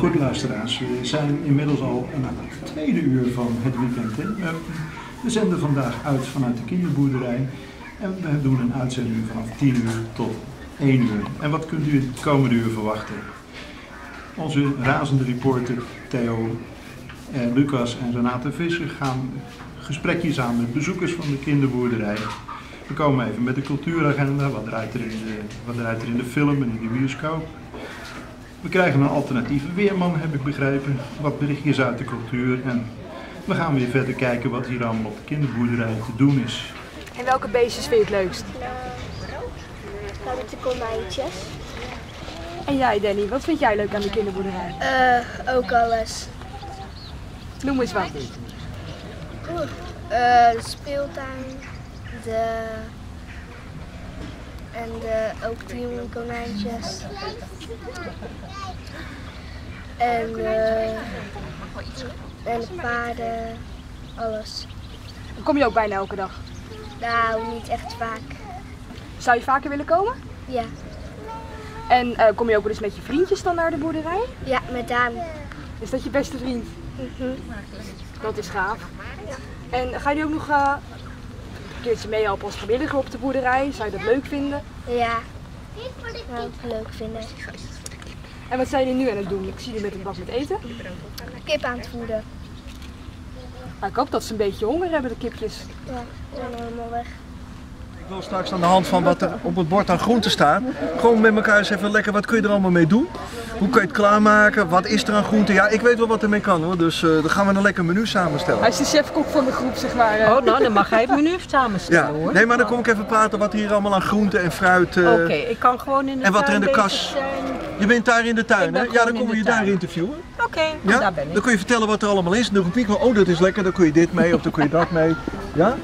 Goed luisteraars, we zijn inmiddels al aan het tweede uur van het weekend. We zenden vandaag uit vanuit de kinderboerderij en we doen een uitzending vanaf 10 uur tot 1 uur. En wat kunt u het komende uur verwachten? Onze razende reporter Theo, Lucas en Renate Visser gaan gesprekjes aan met bezoekers van de kinderboerderij. We komen even met de cultuuragenda, wat draait er in de film en in de bioscoop. We krijgen een alternatieve weerman, heb ik begrepen, wat berichtjes uit de cultuur en we gaan weer verder kijken wat hier allemaal op de kinderboerderij te doen is. En welke beestjes vind je het leukst? Nou, met de konijntjes. En jij Danny, wat vind jij leuk aan de kinderboerderij? Ook alles. Noem eens wat. De speeltuin, ook de jonge konijntjes. En de paarden, alles. Kom je ook bijna elke dag? Nou, niet echt vaak. Zou je vaker willen komen? Ja. En kom je ook wel eens met je vriendjes dan naar de boerderij? Ja, met Daan. Is dat je beste vriend? Dat is gaaf. Ja. En ga je ook nog een keertje meehelpen als vrijwilliger op de boerderij? Zou je dat leuk vinden? Ja, zou ik leuk vinden. En wat zijn jullie nu aan het doen? Ik zie jullie met een bak met eten. Kip aan het voeden. Nou, ik hoop dat ze een beetje honger hebben, de kipjes. Ja, ze zijn helemaal weg. Ik wil straks aan de hand van wat er op het bord aan groenten staat, gewoon met elkaar eens even lekker, wat kun je er allemaal mee doen? Hoe kun je het klaarmaken? Wat is er aan groenten? Ja, ik weet wel wat ermee kan hoor, dus dan gaan we een lekker menu samenstellen. Hij is de chefkok van de groep, zeg maar. Oh, nou, dan mag hij het menu samenstellen hoor. Nee, maar dan kom ik even praten wat hier allemaal aan groenten en fruit... Oké, ik kan gewoon in de en wat er tuin in de bezig kas. zijn. Je bent daar in de tuin, hè? Ja, dan komen we je daar interviewen. Oké, Ja? daar ben ik. Dan kun je vertellen wat er allemaal is. Dan roep ik wel, oh dat is lekker, dan kun je dit mee of dan kun je dat mee. Ja?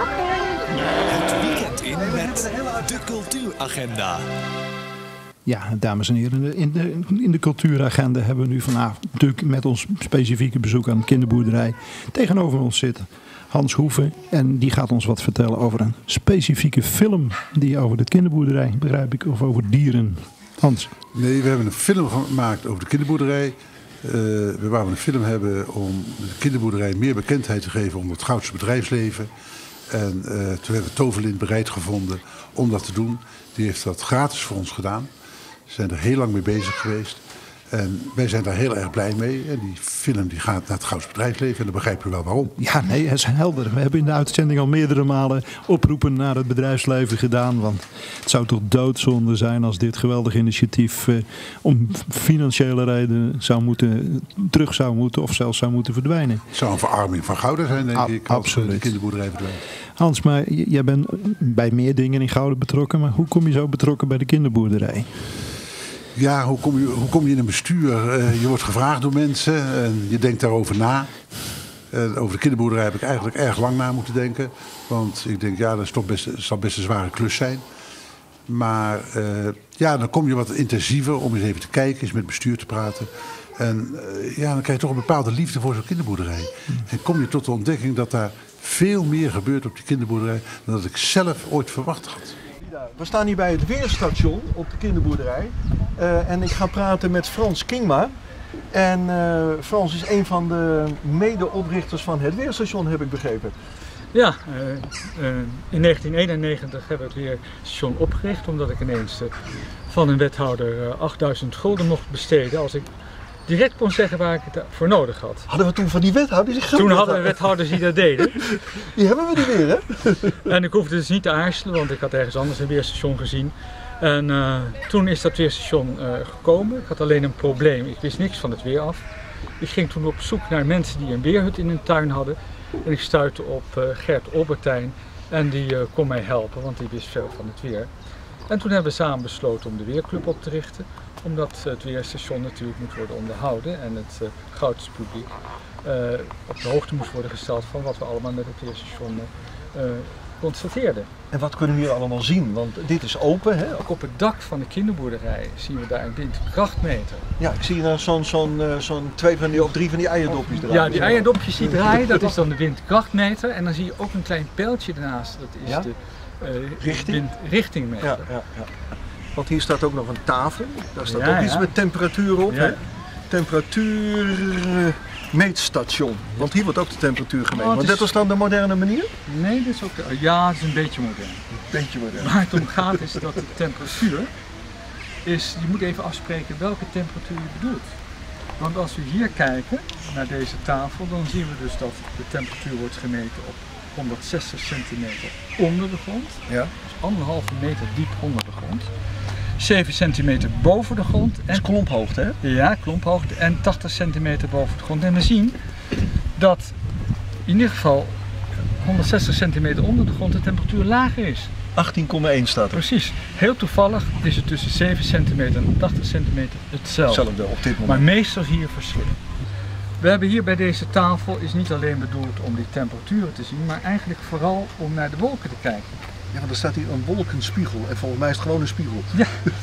Het weekend in met de cultuuragenda. Ja, dames en heren, in de cultuuragenda hebben we nu vanavond natuurlijk met ons specifieke bezoek aan de kinderboerderij tegenover ons zitten Hans Hoeven. En die gaat ons wat vertellen over een specifieke film die over de kinderboerderij, begrijp ik, of over dieren. Hans. Nee, we hebben een film gemaakt over de kinderboerderij. We wouden een film hebben om de kinderboerderij meer bekendheid te geven onder het Goudse bedrijfsleven. En toen hebben we Toverlin bereid gevonden om dat te doen. Die heeft dat gratis voor ons gedaan. Ze zijn er heel lang mee bezig geweest. En wij zijn daar heel erg blij mee. En die film die gaat naar het Goudse bedrijfsleven. En dan begrijpen we wel waarom. Ja, nee, het is helder. We hebben in de uitzending al meerdere malen oproepen naar het bedrijfsleven gedaan. Want het zou toch doodzonde zijn als dit geweldig initiatief om financiële redenen terug zou moeten of zelfs zou moeten verdwijnen. Het zou een verarming van Gouda zijn, denk ik, als de kinderboerderij verdwijnt. Hans, maar jij bent bij meer dingen in Gouda betrokken. Maar hoe kom je zo betrokken bij de kinderboerderij? Ja, hoe kom je in een bestuur? Je wordt gevraagd door mensen en je denkt daarover na. Over de kinderboerderij heb ik eigenlijk erg lang na moeten denken. Want ik denk, ja, dat zal best een zware klus zijn. Maar ja, dan kom je wat intensiever om eens even te kijken, eens met het bestuur te praten. En ja, dan krijg je toch een bepaalde liefde voor zo'n kinderboerderij. En kom je tot de ontdekking dat daar veel meer gebeurt op die kinderboerderij dan dat ik zelf ooit verwacht had. We staan hier bij het weerstation op de kinderboerderij. En ik ga praten met Frans Kingma. En Frans is een van de medeoprichters van het weerstation, heb ik begrepen. Ja, in 1991 hebben we het weerstation opgericht. Omdat ik ineens van een wethouder 8000 gulden mocht besteden als ik direct kon zeggen waar ik het voor nodig had. Hadden we toen van die wethouders? Toen hadden we wethouders die dat deden. Die hebben we niet meer, hè? En ik hoefde dus niet te aarzelen, want ik had ergens anders een weerstation gezien. En toen is dat weerstation gekomen. Ik had alleen een probleem. Ik wist niks van het weer af. Ik ging toen op zoek naar mensen die een weerhut in hun tuin hadden. En ik stuitte op Gert Albertijn. En die kon mij helpen, want die wist veel van het weer. En toen hebben we samen besloten om de Weerclub op te richten. Omdat het weerstation natuurlijk moet worden onderhouden en het Goudse publiek op de hoogte moest worden gesteld van wat we allemaal met het weerstation constateerden. En wat kunnen we hier allemaal zien? Want dit is open, hè? Ook op het dak van de kinderboerderij zien we daar een windkrachtmeter. Ja, ik zie daar zo'n 2 of 3 van die eierdopjes draaien. Ja, die eierdopjes die draaien, dat is dan de windkrachtmeter. En dan zie je ook een klein pijltje ernaast, dat is de windrichtingmeter. Ja. Want hier staat ook nog een tafel, daar staat ook iets met temperatuur op. Ja. Hè? temperatuurmeetstation. Want hier wordt ook de temperatuur gemeten. Oh, Maar dit was dan de moderne manier? Nee, dit is ook... Ja, het is een beetje modern. Beetje modern. Waar het om gaat is dat de temperatuur is... Je moet even afspreken welke temperatuur je bedoelt. Want als we hier kijken, naar deze tafel, dan zien we dus dat de temperatuur wordt gemeten op 160 centimeter onder de grond. Ja. Dus 1,5 meter diep onder de grond. 7 centimeter boven de grond. Dat is klomphoogte, hè? Ja, klomphoogte. En 80 centimeter boven de grond. En we zien dat in ieder geval 160 centimeter onder de grond de temperatuur lager is. 18,1 staat er. Precies. Heel toevallig is het tussen 7 centimeter en 80 centimeter hetzelfde. Op dit moment. Maar meestal zie je verschillen. We hebben hier bij deze tafel is niet alleen bedoeld om die temperaturen te zien, maar eigenlijk vooral om naar de wolken te kijken. Ja, want er staat hier een wolkenspiegel en volgens mij is het gewoon een spiegel. Ja.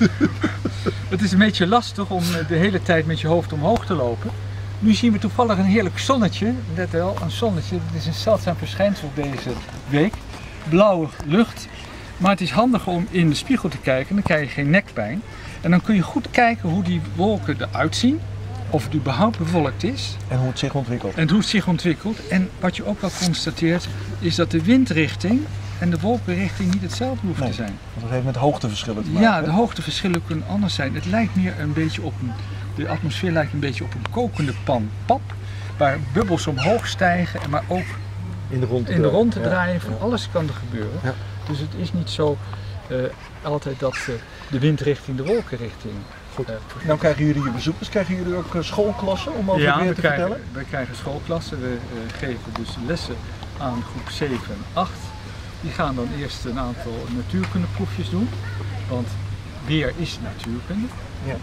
Het is een beetje lastig om de hele tijd met je hoofd omhoog te lopen. Nu zien we toevallig een heerlijk zonnetje. Let wel, een zonnetje. Het is een zeldzaam verschijnsel deze week. Blauwe lucht. Maar het is handig om in de spiegel te kijken, dan krijg je geen nekpijn. En dan kun je goed kijken hoe die wolken eruit zien. Of het überhaupt bewolkt is. En hoe het zich ontwikkelt. En hoe het zich ontwikkelt. En wat je ook wel constateert, is dat de windrichting en de wolkenrichting niet hetzelfde hoeft te zijn. Want dat heeft met hoogteverschillen te maken. Ja, de hoogteverschillen kunnen anders zijn. Het lijkt meer een beetje op de atmosfeer lijkt een beetje op een kokende pan pap. Waar bubbels omhoog stijgen, maar ook in de rondte draaien. Van alles kan er gebeuren. Ja. Dus het is niet zo altijd dat de windrichting de wolkenrichting. Goed. Nou krijgen jullie je bezoekers, krijgen jullie ook schoolklassen om over het weer te vertellen? Ja, we krijgen schoolklassen. We geven dus lessen aan groep 7 en 8. Die gaan dan eerst een aantal natuurkundeproefjes doen, want weer is natuurkunde. Ja.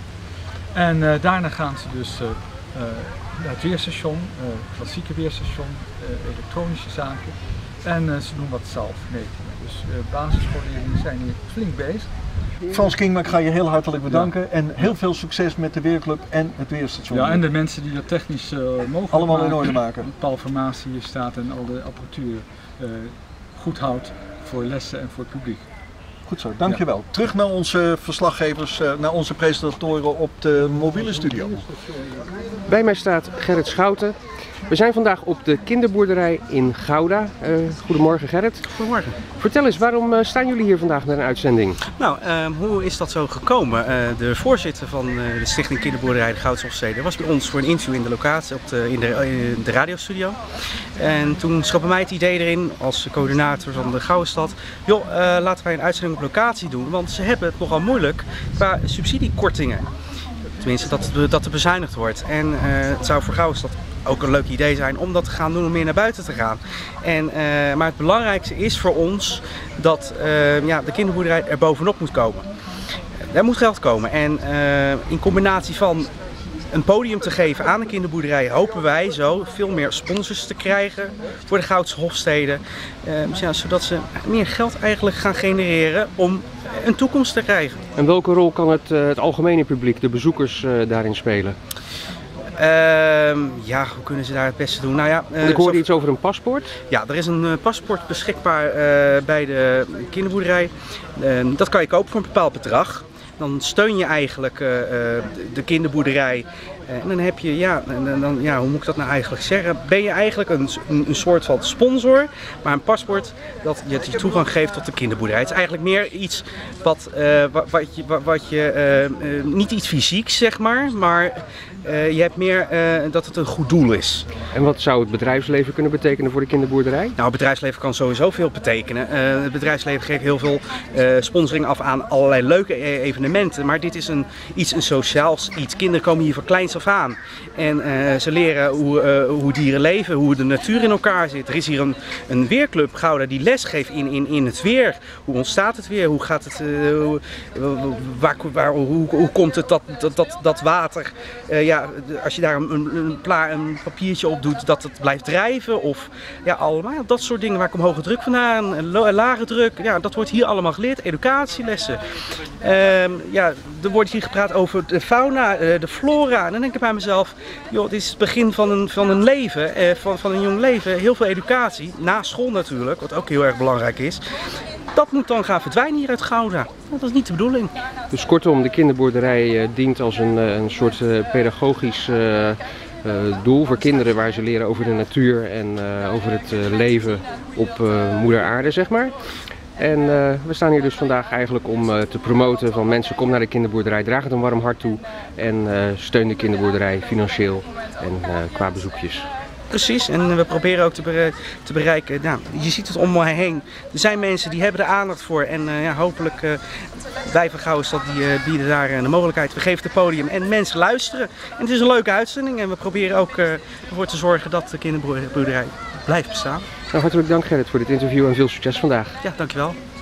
En daarna gaan ze dus naar het weerstation, klassieke weerstation, elektronische zaken. En ze doen wat zelfmetingen. Dus basisschoolleerlingen zijn hier flink bezig. Frans Kingma, ik ga je heel hartelijk bedanken en heel veel succes met de Weerclub en het Weerstation. Ja, en de mensen die dat technisch mogelijk allemaal maken, in orde maken. Paul Vermaas hier staat en al de apparatuur goed houdt voor lessen en voor het publiek. Goed zo, dankjewel. Ja. Terug naar onze verslaggevers, naar onze presentatoren op de mobiele studio. Bij mij staat Gerrit Schouten. We zijn vandaag op de kinderboerderij in Gouda. Goedemorgen Gerrit. Goedemorgen. Vertel eens, waarom staan jullie hier vandaag met een uitzending? Nou, hoe is dat zo gekomen? De voorzitter van de Stichting Kinderboerderij de Goudse Hofstede was bij ons voor een interview in de locatie, in de radiostudio. En toen schoot bij mij het idee erin, als coördinator van de Gouwenstad, joh, laten wij een uitzending op locatie doen, want ze hebben het nogal moeilijk qua subsidiekortingen. Tenminste, dat er bezuinigd wordt. En het zou voor Gouwenstad ook een leuk idee zijn om dat te gaan doen, om meer naar buiten te gaan. Maar het belangrijkste is voor ons dat de kinderboerderij er bovenop moet komen. Er moet geld komen. En in combinatie van een podium te geven aan de kinderboerderij hopen wij zo veel meer sponsors te krijgen voor de Goudse Hofstede. Zodat ze meer geld eigenlijk gaan genereren om een toekomst te krijgen. En welke rol kan het algemene publiek, de bezoekers, daarin spelen? Hoe kunnen ze daar het beste doen? Nou ja, ik hoorde iets over een paspoort. Ja, er is een paspoort beschikbaar bij de kinderboerderij. Dat kan je kopen voor een bepaald bedrag. Dan steun je eigenlijk de kinderboerderij. En dan heb je, hoe moet ik dat nou eigenlijk zeggen? Ben je eigenlijk een soort van sponsor, maar een paspoort dat je toegang geeft tot de kinderboerderij. Het is eigenlijk meer iets wat je niet iets fysieks zeg maar je hebt meer dat het een goed doel is. En wat zou het bedrijfsleven kunnen betekenen voor de kinderboerderij? Nou, het bedrijfsleven kan sowieso veel betekenen. Het bedrijfsleven geeft heel veel sponsoring af aan allerlei leuke evenementen. Maar dit is een sociaals iets. Kinderen komen hier van kleins af aan. En ze leren hoe dieren leven, hoe de natuur in elkaar zit. Er is hier een weerclub, Gouda, die les geeft in het weer. Hoe ontstaat het weer? Hoe gaat het? Hoe komt het dat water? Als je daar een papiertje op doet, dat het blijft drijven. Of allemaal dat soort dingen. Waar komt hoge druk vandaan? Lage druk. Ja, dat wordt hier allemaal geleerd. Educatielessen. Er wordt hier gepraat over de fauna, de flora. En dan denk ik bij mezelf, joh, dit is het begin van een leven, van een jong leven. Heel veel educatie, na school natuurlijk, wat ook heel erg belangrijk is. dat moet dan gaan verdwijnen hier uit Gouda. Dat is niet de bedoeling. Dus kortom, de kinderboerderij dient als een soort pedagogisch doel voor kinderen waar ze leren over de natuur en over het leven op moeder aarde, zeg maar. En we staan hier dus vandaag eigenlijk om te promoten van mensen, kom naar de kinderboerderij, draag het een warm hart toe en steun de kinderboerderij financieel en qua bezoekjes. Precies, en we proberen ook te bereiken, nou, je ziet het om me heen. Er zijn mensen die hebben er aandacht voor en hopelijk wij van Gouwestad die bieden daar de mogelijkheid. We geven het podium en mensen luisteren. En het is een leuke uitzending en we proberen ook ervoor te zorgen dat de kinderboerderij blijft bestaan. Nou, hartelijk dank Gerrit voor dit interview en veel succes vandaag. Ja, dankjewel.